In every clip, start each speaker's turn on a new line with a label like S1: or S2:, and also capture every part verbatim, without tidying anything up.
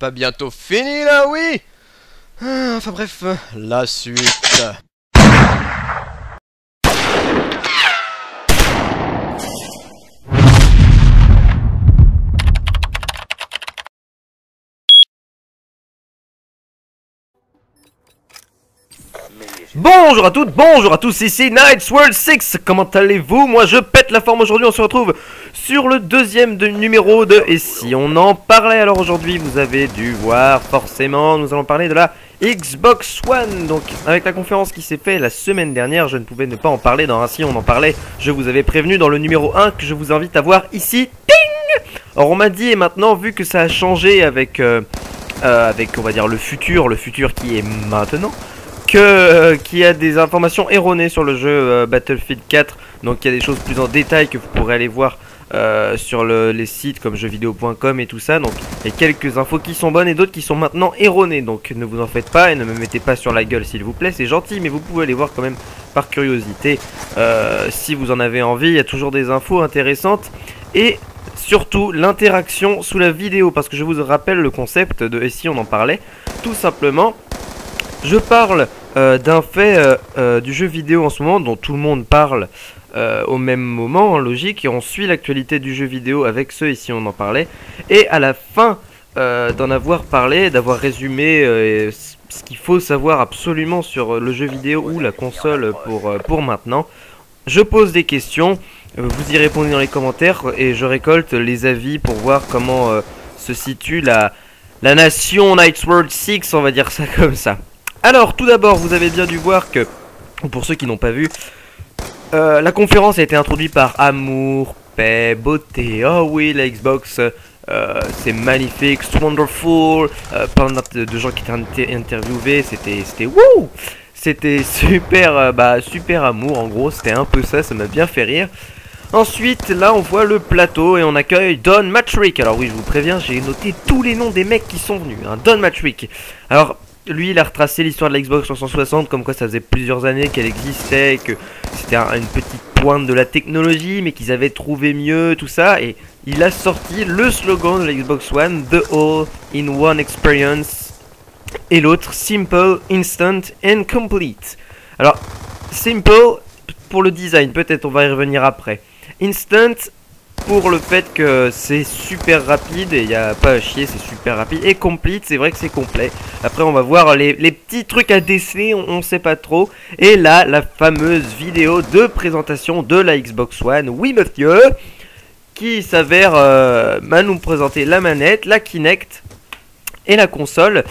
S1: pas bientôt fini là, oui? ah, Enfin bref, la suite.
S2: Bonjour à toutes, bonjour à tous, ici Knight's World six. Comment allez-vous? Moi je pète la forme aujourd'hui. On se retrouve sur le deuxième de numéro de Et si on en parlait? Alors aujourd'hui vous avez dû voir forcément, nous allons parler de la Xbox One. Donc avec la conférence qui s'est faite la semaine dernière, je ne pouvais ne pas en parler. Dans Ainsi on en parlait, je vous avais prévenu dans le numéro un que je vous invite à voir ici. Ting. Alors on m'a dit, et maintenant vu que ça a changé avec, euh, euh, avec on va dire le futur, le futur qui est maintenant, que euh, qu'il y a des informations erronées sur le jeu euh, Battlefield quatre. Donc il y a des choses plus en détail que vous pourrez aller voir euh, sur le, les sites comme jeuxvideo point com et tout ça. Donc il y a quelques infos qui sont bonnes et d'autres qui sont maintenant erronées. Donc ne vous en faites pas et ne me mettez pas sur la gueule s'il vous plaît. C'est gentil, mais vous pouvez aller voir quand même par curiosité euh, si vous en avez envie. Il y a toujours des infos intéressantes. Et surtout l'interaction sous la vidéo, parce que je vous rappelle le concept de Et si on en parlait. Tout simplement, je parle euh, d'un fait euh, euh, du jeu vidéo en ce moment dont tout le monde parle euh, au même moment, en logique, et on suit l'actualité du jeu vidéo avec ceux ici on en parlait. Et à la fin euh, d'en avoir parlé, d'avoir résumé euh, ce qu'il faut savoir absolument sur le jeu vidéo ou la console pour, euh, pour maintenant, je pose des questions, euh, vous y répondez dans les commentaires et je récolte les avis pour voir comment euh, se situe la, la nation Knight's World six, on va dire ça comme ça. Alors tout d'abord vous avez bien dû voir que, pour ceux qui n'ont pas vu, euh, la conférence a été introduite par amour, paix, beauté. Oh oui, la Xbox euh, c'est magnifique, it's wonderful, euh, plein de, de gens qui étaient interviewés, c'était c'était wouh, c'était super, euh, bah super amour en gros, c'était un peu ça, ça m'a bien fait rire. Ensuite, là, on voit le plateau et on accueille Don Mattrick. Alors oui, je vous préviens, j'ai noté tous les noms des mecs qui sont venus, hein. Don Mattrick. Alors, lui, il a retracé l'histoire de la Xbox trois cent soixante, comme quoi ça faisait plusieurs années qu'elle existait, que c'était un, une petite pointe de la technologie, mais qu'ils avaient trouvé mieux, tout ça. Et il a sorti le slogan de la Xbox One, The All-in-One Experience, et l'autre, Simple, Instant and Complete. Alors, Simple, pour le design, peut-être on va y revenir après. Instant, pour le fait que c'est super rapide et il n'y a pas à chier, c'est super rapide. Et complete, c'est vrai que c'est complet. Après on va voir les, les petits trucs à déceler, on, on sait pas trop. Et là, la fameuse vidéo de présentation de la Xbox One, oui monsieur, qui s'avère euh, bah, nous présenter la manette, la Kinect et la console.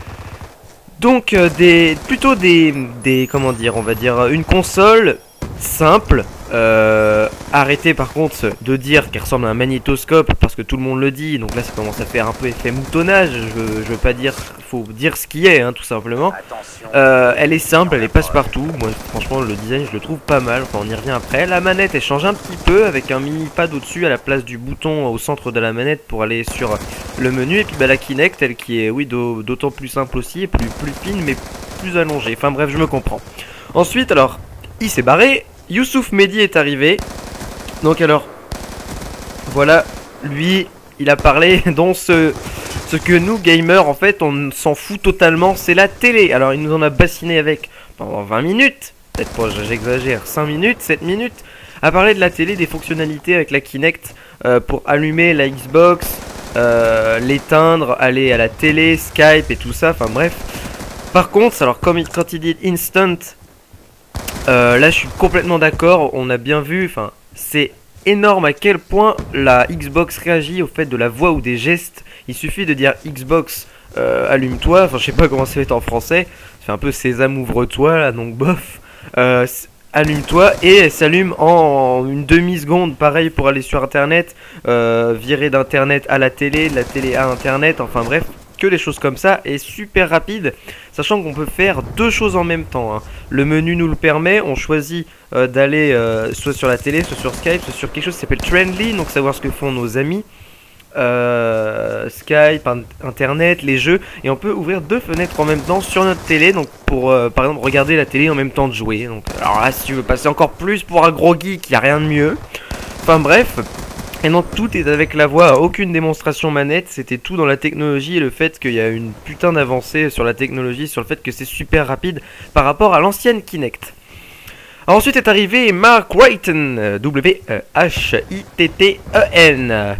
S2: Donc euh, des plutôt des, des comment dire, on va dire une console simple. Euh, arrêtez par contre de dire qu'elle ressemble à un magnétoscope, parce que tout le monde le dit, donc là ça commence à faire un peu effet moutonnage. Je veux, je veux pas dire, faut dire ce qui est, hein, tout simplement. Euh, elle est simple, elle est passe-partout. Moi franchement le design je le trouve pas mal, enfin on y revient après. La manette elle change un petit peu avec un mini pad au dessus à la place du bouton au centre de la manette pour aller sur le menu. Et puis bah, la Kinect elle qui est oui d'autant plus simple aussi, et plus, plus fine mais plus allongée. Enfin bref, je me comprends. Ensuite alors il s'est barré, Youssouf Mehdi est arrivé. Donc alors, voilà, lui, il a parlé dans ce, ce que nous, gamers, en fait, on s'en fout totalement, c'est la télé. Alors il nous en a bassiné avec pendant vingt minutes, peut-être pas, j'exagère, cinq minutes, sept minutes, à parler de la télé, des fonctionnalités avec la Kinect euh, pour allumer la Xbox, euh, l'éteindre, aller à la télé, Skype et tout ça, enfin bref. Par contre, alors comme il, quand il dit instant, Euh, là je suis complètement d'accord, on a bien vu, enfin c'est énorme à quel point la Xbox réagit au fait de la voix ou des gestes. Il suffit de dire Xbox euh, allume-toi, enfin je sais pas comment ça fait en français, c'est un peu Sésame ouvre-toi là, donc bof, euh, allume-toi et elle s'allume en une demi-seconde. Pareil pour aller sur internet, euh, virer d'internet à la télé, de la télé à internet, enfin bref, que les choses comme ça, et super rapide, sachant qu'on peut faire deux choses en même temps, hein. Le menu nous le permet, on choisit euh, d'aller euh, soit sur la télé, soit sur Skype, soit sur quelque chose qui s'appelle Trendly, donc savoir ce que font nos amis, euh, Skype, internet, les jeux, et on peut ouvrir deux fenêtres en même temps sur notre télé, donc pour euh, par exemple regarder la télé en même temps de jouer. Donc alors là si tu veux passer encore plus pour un gros geek, il n'y a rien de mieux. Enfin bref. Et donc tout est avec la voix, aucune démonstration manette, c'était tout dans la technologie et le fait qu'il y a une putain d'avancée sur la technologie, sur le fait que c'est super rapide par rapport à l'ancienne Kinect. Alors ensuite est arrivé Mark Wrighton, W H I T T E N,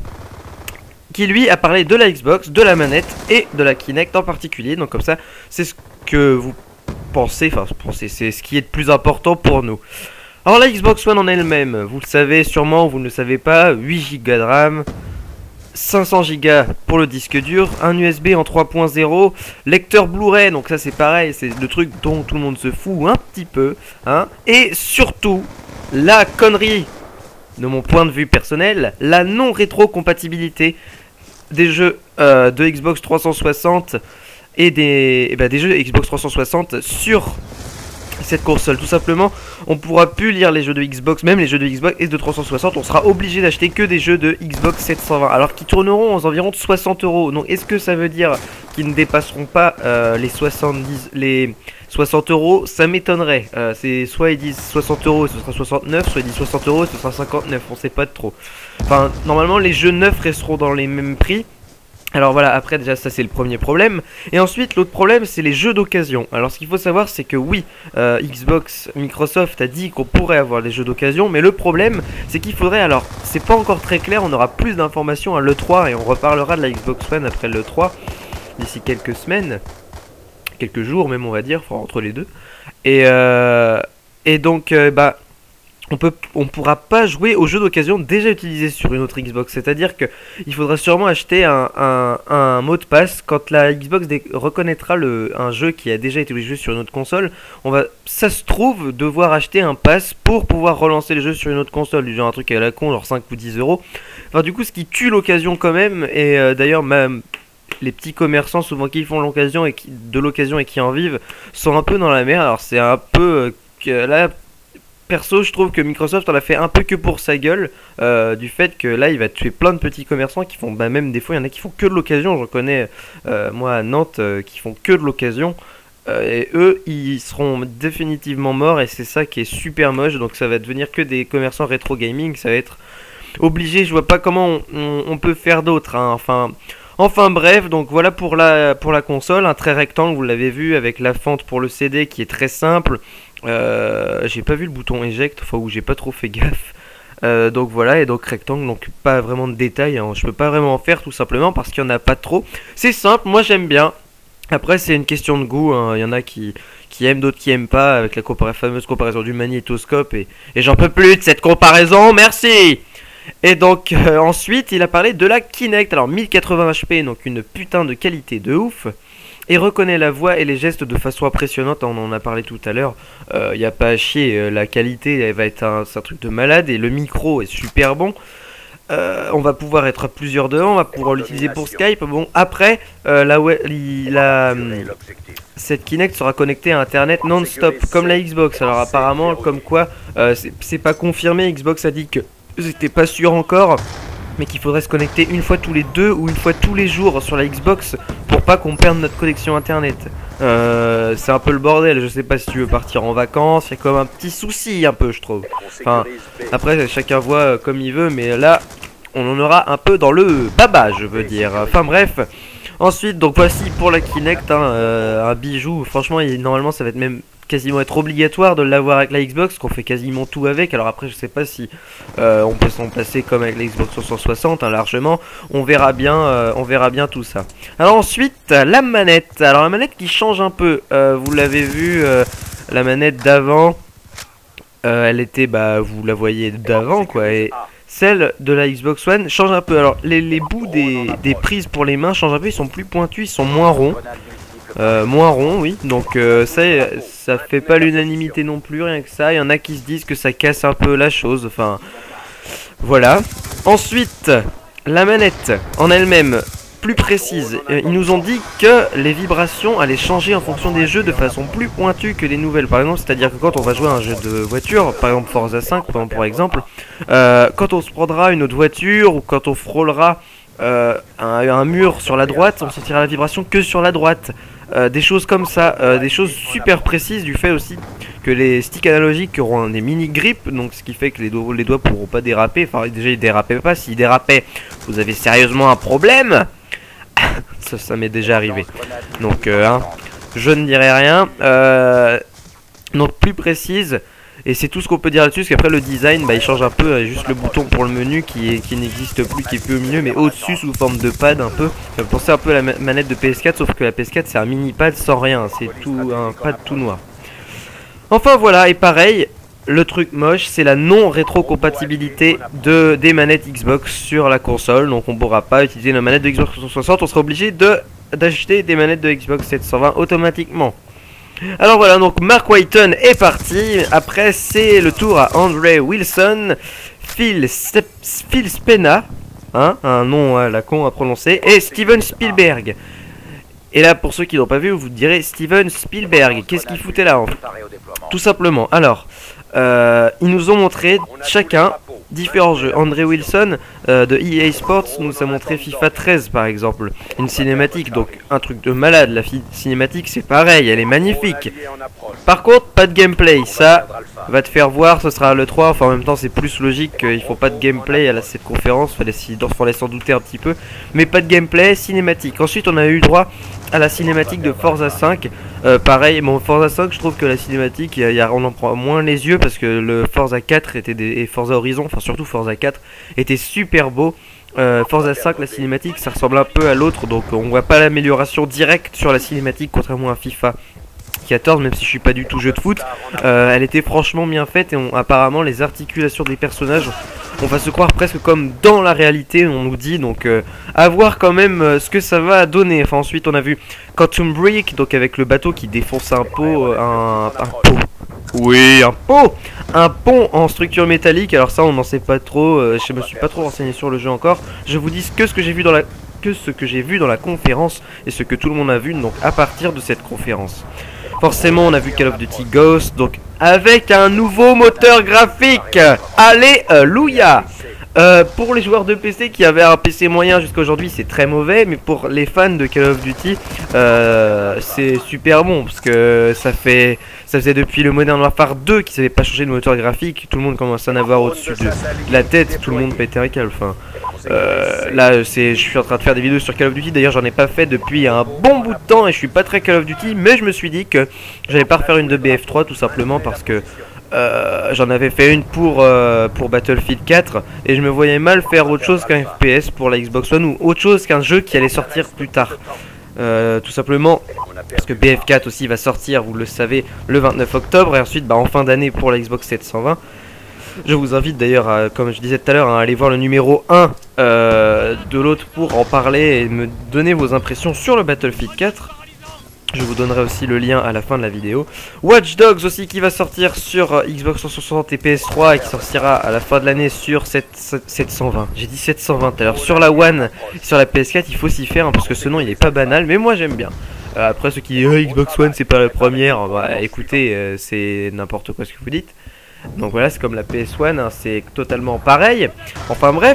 S2: qui lui a parlé de la Xbox, de la manette et de la Kinect en particulier. Donc comme ça, c'est ce que vous pensez, enfin pensez, c'est ce qui est le plus important pour nous. Alors la Xbox One en elle-même, vous le savez sûrement, vous ne le savez pas, huit gigas de RAM, cinq cents gigas pour le disque dur, un U S B en trois point zéro, lecteur Blu-ray, donc ça c'est pareil, c'est le truc dont tout le monde se fout un petit peu, hein, et surtout, la connerie, de mon point de vue personnel, la non-rétro-compatibilité des jeux euh, de Xbox trois cent soixante et des, et bah, des jeux Xbox trois cent soixante sur cette console. Tout simplement, on pourra plus lire les jeux de Xbox, même les jeux de Xbox et de trois cent soixante, on sera obligé d'acheter que des jeux de Xbox sept cent vingt, alors qu'ils tourneront aux environs de soixante euros. Donc est-ce que ça veut dire qu'ils ne dépasseront pas euh, les soixante-dix, les soixante euros? Ça m'étonnerait. Euh, c'est soit ils disent soixante euros et ce sera soixante-neuf, soit ils disent soixante euros et ce sera cinquante-neuf, on sait pas de trop. Enfin, normalement les jeux neufs resteront dans les mêmes prix. Alors voilà, après déjà ça c'est le premier problème. Et ensuite l'autre problème c'est les jeux d'occasion. Alors ce qu'il faut savoir c'est que oui, euh, Xbox, Microsoft a dit qu'on pourrait avoir des jeux d'occasion, mais le problème c'est qu'il faudrait, alors c'est pas encore très clair, on aura plus d'informations à l'E trois et on reparlera de la Xbox One après l'E trois d'ici quelques semaines, quelques jours même on va dire, enfin, entre les deux. Et, euh, et donc euh, bah... On peut, on pourra pas jouer aux jeux d'occasion déjà utilisés sur une autre Xbox. C'est-à-dire que il faudra sûrement acheter un, un, un mot de passe. Quand la Xbox reconnaîtra le, un jeu qui a déjà été joué sur une autre console, on va, ça se trouve, devoir acheter un pass pour pouvoir relancer les jeux sur une autre console. Du genre un truc à la con, genre cinq ou dix euros. Enfin du coup ce qui tue l'occasion quand même. Et euh, d'ailleurs même les petits commerçants souvent qui font l'occasion et qui, de l'occasion et qui en vivent sont un peu dans la merde. Alors c'est un peu euh, que là... Perso, je trouve que Microsoft en a fait un peu que pour sa gueule, euh, du fait que là il va tuer plein de petits commerçants qui font, bah même des fois il y en a qui font que de l'occasion, j'en connais euh, moi à Nantes euh, qui font que de l'occasion, euh, et eux ils seront définitivement morts et c'est ça qui est super moche, donc ça va devenir que des commerçants rétro gaming, ça va être obligé, je vois pas comment on, on, on peut faire d'autre, hein. enfin... Enfin bref, donc voilà pour la, pour la console, un trait rectangle, vous l'avez vu, avec la fente pour le C D qui est très simple. Euh, j'ai pas vu le bouton eject, enfin où j'ai pas trop fait gaffe. Euh, donc voilà, et donc rectangle, donc pas vraiment de détails, hein. Je peux pas vraiment en faire tout simplement parce qu'il y en a pas trop. C'est simple, moi j'aime bien. Après c'est une question de goût, hein. Il y en a qui, qui aiment, d'autres qui aiment pas, avec la compara fameuse comparaison du magnétoscope, et, et j'en peux plus de cette comparaison, merci. Et donc euh, ensuite il a parlé de la Kinect, alors mille quatre-vingts H P, donc une putain de qualité de ouf, et reconnaît la voix et les gestes de façon impressionnante, on en a parlé tout à l'heure, il euh, n'y a pas à chier, euh, la qualité elle va être un, un truc de malade, et le micro est super bon, euh, on va pouvoir être à plusieurs devant, on va pouvoir l'utiliser pour Skype, bon après euh, la, la, la cette Kinect sera connectée à internet non-stop, comme la Xbox, alors apparemment comme quoi, euh, c'est pas confirmé, Xbox a dit que j'étais pas sûr encore, mais qu'il faudrait se connecter une fois tous les deux ou une fois tous les jours sur la Xbox pour pas qu'on perde notre connexion internet. Euh, c'est un peu le bordel, je sais pas si tu veux partir en vacances, il y a comme un petit souci un peu je trouve. Enfin, après chacun voit comme il veut, mais là on en aura un peu dans le baba je veux dire. Enfin bref, ensuite donc voici pour la Kinect, hein, euh, un bijou, franchement il, normalement ça va être même... quasiment être obligatoire de l'avoir avec la Xbox, qu'on fait quasiment tout avec. Alors après je sais pas si euh, on peut s'en passer comme avec la Xbox trois cent soixante, hein, largement, on verra bien, euh, on verra bien tout ça. Alors ensuite la manette, alors la manette qui change un peu, euh, vous l'avez vu, euh, la manette d'avant, euh, elle était, bah vous la voyez d'avant quoi, et celle de la Xbox One change un peu. Alors les, les bouts des, des prises pour les mains changent un peu, ils sont plus pointus, ils sont moins ronds. Euh, moins rond, oui, donc euh, ça, ça fait pas l'unanimité non plus, rien que ça. Il y en a qui se disent que ça casse un peu la chose, enfin voilà. Ensuite, la manette en elle-même, plus précise, euh, ils nous ont dit que les vibrations allaient changer en fonction des jeux de façon plus pointue que les nouvelles. Par exemple, c'est-à-dire que quand on va jouer à un jeu de voiture, par exemple Forza cinq, par exemple, euh, quand on se prendra une autre voiture ou quand on frôlera euh, un, un mur sur la droite, on sentira la vibration que sur la droite. Euh, des choses comme ça, euh, des choses super précises du fait aussi que les sticks analogiques auront des mini grips, donc ce qui fait que les, do les doigts pourront pas déraper. Enfin déjà ils dérapaient pas, s'ils dérapaient vous avez sérieusement un problème. ça ça m'est déjà arrivé, donc euh, hein, je ne dirai rien. euh, donc plus précise. Et c'est tout ce qu'on peut dire là-dessus, parce qu'après le design, bah, il change un peu, juste le bouton pour le menu qui, est, qui n'existe plus, qui est plus au milieu, mais au-dessus sous forme de pad un peu. Ça me pensait un peu à la manette de P S quatre, sauf que la P S quatre c'est un mini pad sans rien, c'est tout un pad tout noir. Enfin voilà, et pareil, le truc moche, c'est la non-rétrocompatibilité de, des manettes Xbox sur la console, donc on ne pourra pas utiliser nos manettes de Xbox trois cent soixante, on sera obligé de d'acheter des manettes de Xbox sept cent vingt automatiquement. Alors voilà, donc Mark Whiten est parti. Après c'est le tour à Andre Wilson, Phil, Step Phil Spena, hein, un nom à la con à prononcer, et Steven Spielberg. Et là pour ceux qui n'ont pas vu, vous direz Steven Spielberg, qu'est-ce qu'il foutait là en fait? Tout simplement, alors euh, ils nous ont montré chacun différents jeux. Andre Wilson euh, de E A Sports nous a montré FIFA treize par exemple, une cinématique, donc un truc de malade. La cinématique c'est pareil, elle est magnifique. Par contre pas de gameplay, ça va te faire voir, ce sera le trois. Enfin en même temps c'est plus logique qu'il faut pas de gameplay à la, cette conférence, fallait, fallait s'en douter un petit peu. Mais pas de gameplay, cinématique. Ensuite on a eu droit à la cinématique de Forza cinq. Euh, pareil, bon Forza cinq je trouve que la cinématique y a, y a, on en prend moins les yeux, parce que le Forza quatre était des, et Forza Horizon, enfin surtout Forza quatre était super beau. euh, Forza cinq la cinématique ça ressemble un peu à l'autre, donc on voit pas l'amélioration directe sur la cinématique, contrairement à FIFA quatorze, même si je suis pas du tout jeu de foot. euh, elle était franchement bien faite, et on, apparemment les articulations des personnages, on va se croire presque comme dans la réalité, on nous dit, donc euh, à voir quand même euh, ce que ça va donner. Enfin ensuite on a vu Quantum Break, donc avec le bateau qui défonce un pot, euh, un, un pot, oui un pot, un pont en structure métallique. Alors ça on n'en sait pas trop, euh, je me suis pas trop renseigné sur le jeu encore, je vous dis que ce que j'ai vu dans la que ce que j'ai vu dans la conférence et ce que tout le monde a vu donc à partir de cette conférence. Forcément on a vu Call of Duty Ghost, donc avec un nouveau moteur graphique. Alléluia. euh, Pour les joueurs de P C qui avaient un P C moyen jusqu'à aujourd'hui, c'est très mauvais. Mais pour les fans de Call of Duty, euh, c'est super bon, parce que ça fait ça faisait depuis le Modern Warfare deux qu'ils n'avaient pas changé de moteur graphique. Tout le monde commence à en avoir au-dessus de la tête, tout le monde pétait un câble. Enfin, euh, là c'est, je suis en train de faire des vidéos sur Call of Duty, d'ailleurs j'en ai pas fait depuis un bon bout de temps, et je suis pas très Call of Duty, mais je me suis dit que j'allais pas refaire une de B F trois, tout simplement parce que euh, j'en avais fait une pour, euh, pour Battlefield quatre, et je me voyais mal faire autre chose qu'un F P S pour la Xbox One, ou autre chose qu'un jeu qui allait sortir plus tard. Euh, tout simplement parce que B F quatre aussi va sortir, vous le savez, le vingt-neuf octobre, et ensuite bah, en fin d'année pour la Xbox sept cent vingt. Je vous invite d'ailleurs, comme je disais tout à l'heure, à aller voir le numéro un euh, de l'autre pour en parler et me donner vos impressions sur le Battlefield quatre. Je vous donnerai aussi le lien à la fin de la vidéo. Watch Dogs aussi qui va sortir sur Xbox trois cent soixante et P S trois, et qui sortira à la fin de l'année sur sept cent vingt. J'ai dit sept cent vingt alors. Sur la One, sur la P S quatre, il faut s'y faire, hein, parce que ce nom il est pas banal, mais moi j'aime bien. Euh, après ceux qui disent oh, Xbox One c'est pas la première, bah écoutez, euh, c'est n'importe quoi ce que vous dites. Donc voilà, c'est comme la P S un, hein, c'est totalement pareil. Enfin bref.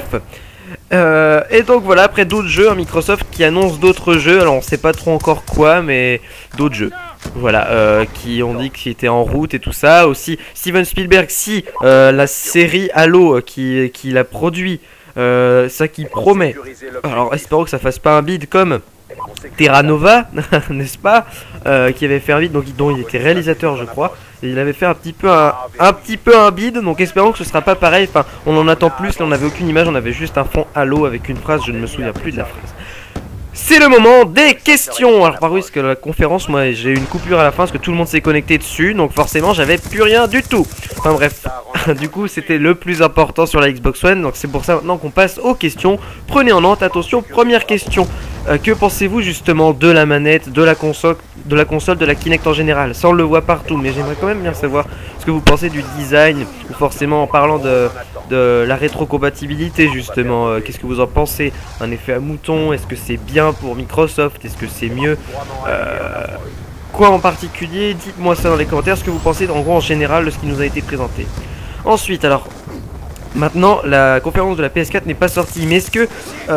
S2: Euh, et donc voilà, après d'autres jeux, hein, Microsoft qui annonce d'autres jeux. Alors on sait pas trop encore quoi, mais d'autres jeux. Voilà, euh, qui ont dit qu'ils étaient en route et tout ça. Aussi Steven Spielberg, si euh, la série Halo qui, qui l'a produit, euh, ça qui promet. Alors espérons que ça fasse pas un bid comme Terra Nova, n'est-ce pas, euh, qui avait fait un bid, donc dont il était réalisateur je crois, et il avait fait un petit peu un, un petit peu un bid, donc espérons que ce sera pas pareil. Enfin on en attend plus, là on avait aucune image, on avait juste un fond Halo avec une phrase, je ne me souviens plus de la phrase. C'est le moment des questions. Alors par contre, que la conférence, moi j'ai eu une coupure à la fin parce que tout le monde s'est connecté dessus, donc forcément j'avais plus rien du tout. Enfin bref, du coup c'était le plus important sur la Xbox One, donc c'est pour ça maintenant qu'on passe aux questions. Prenez en note, attention, première question. Euh, que pensez-vous justement de la manette, de la console, de la console, de la Kinect en général? Ça on le voit partout, mais j'aimerais quand même bien savoir ce que vous pensez du design, ou forcément en parlant de, de la rétrocompatibilité justement. Euh, Qu'est-ce que vous en pensez? Un effet à mouton, est-ce que c'est bien pour Microsoft? Est-ce que c'est mieux? euh, Quoi en particulier? Dites-moi ça dans les commentaires, ce que vous pensez en gros en général de ce qui nous a été présenté. Ensuite alors... Maintenant, la conférence de la P S quatre n'est pas sortie, mais est-ce que euh,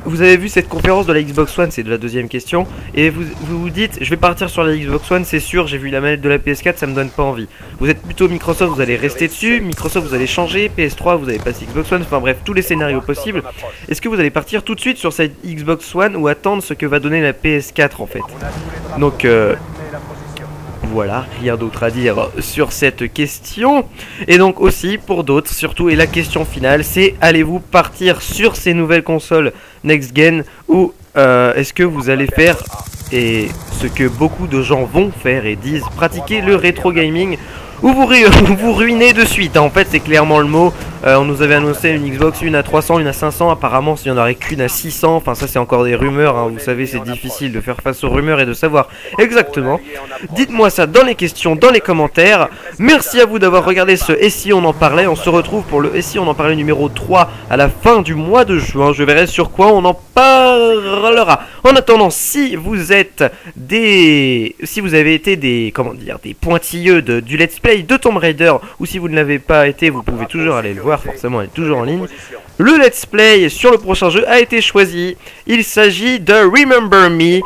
S2: vous avez vu cette conférence de la Xbox One, c'est de la deuxième question, et vous, vous vous dites, je vais partir sur la Xbox One, c'est sûr, j'ai vu la manette de la P S quatre, ça me donne pas envie. Vous êtes plutôt Microsoft, vous allez rester dessus, Microsoft vous allez changer, P S trois vous allez passer Xbox One, enfin bref, tous les scénarios possibles. Est-ce que vous allez partir tout de suite sur cette Xbox One ou attendre ce que va donner la P S quatre en fait? Donc euh, voilà, rien d'autre à dire sur cette question. Et donc aussi pour d'autres, surtout, et la question finale, c'est allez-vous partir sur ces nouvelles consoles next gen ou euh, est-ce que vous allez faire et ce que beaucoup de gens vont faire et disent, pratiquer le rétro gaming ou vous, ru vous ruinez de suite, hein. En fait c'est clairement le mot. euh, On nous avait annoncé une Xbox, une à trois cents, une à cinq cents. Apparemment s'il n'y en aurait qu'une à six cents. Enfin ça c'est encore des rumeurs, hein. Vous savez c'est difficile de faire face aux rumeurs et de savoir exactement. Dites-moi ça dans les questions, dans les commentaires. Merci à vous d'avoir regardé ce Et si on en parlait. On se retrouve pour le Et si on en parlait numéro trois à la fin du mois de juin. Je verrai sur quoi on en parlera. En attendant, si vous êtes des... Si vous avez été des... Comment dire, des pointilleux de, du let's play de Tomb Raider, ou si vous ne l'avez pas été, vous pouvez toujours aller le voir, forcément elle est toujours en ligne. Le let's play sur le prochain jeu a été choisi. Il s'agit de Remember Me.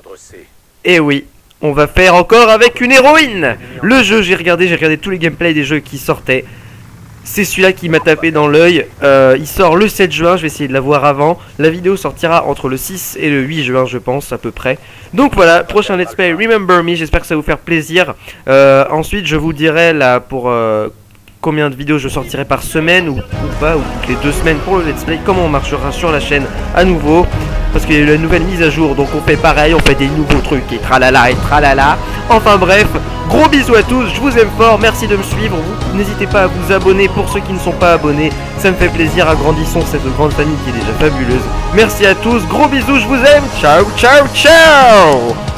S2: Et oui, on va faire encore avec une héroïne. Le jeu, j'ai regardé, j'ai regardé tous les gameplays des jeux qui sortaient. C'est celui-là qui m'a tapé dans l'œil. euh, Il sort le sept juin, je vais essayer de la voir avant. La vidéo sortira entre le six et le huit juin, je pense, à peu près. Donc voilà, prochain let's play Remember Me, j'espère que ça va vous faire plaisir. euh, Ensuite je vous dirai là pour euh, combien de vidéos je sortirai par semaine ou, ou pas, ou toutes les deux semaines pour le let's play. Comment on marchera sur la chaîne à nouveau, parce qu'il y a eu la nouvelle mise à jour, donc on fait pareil, on fait des nouveaux trucs et tralala et tralala. Enfin bref, gros bisous à tous, je vous aime fort, merci de me suivre. N'hésitez pas à vous abonner pour ceux qui ne sont pas abonnés, ça me fait plaisir, agrandissons cette grande famille qui est déjà fabuleuse. Merci à tous, gros bisous, je vous aime, ciao ciao ciao.